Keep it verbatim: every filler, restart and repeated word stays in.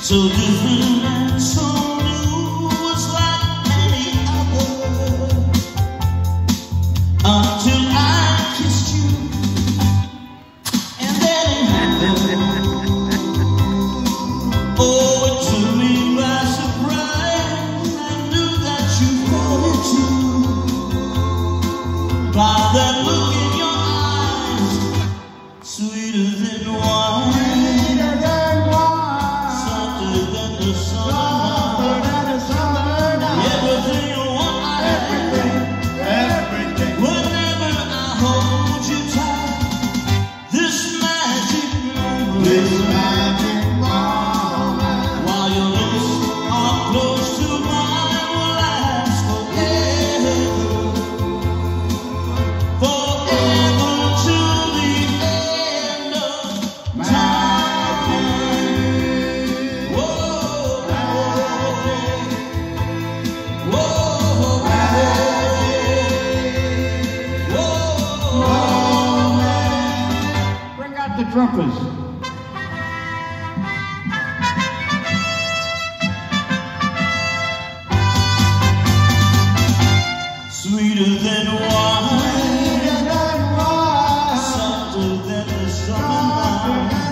So different and so new, it's like any other. Until I kissed you, and then it happened. Oh, it took me by surprise. I knew that you felt it too. By that look in your eyes, sweeter than wine. This magic moment, while your lips are close to mine, will last forever, forever till the end of time. Whoa, whoa, whoa, whoa. bring out the trumpets. Sweeter than wine, Sweeter than wine, softer than the summer night.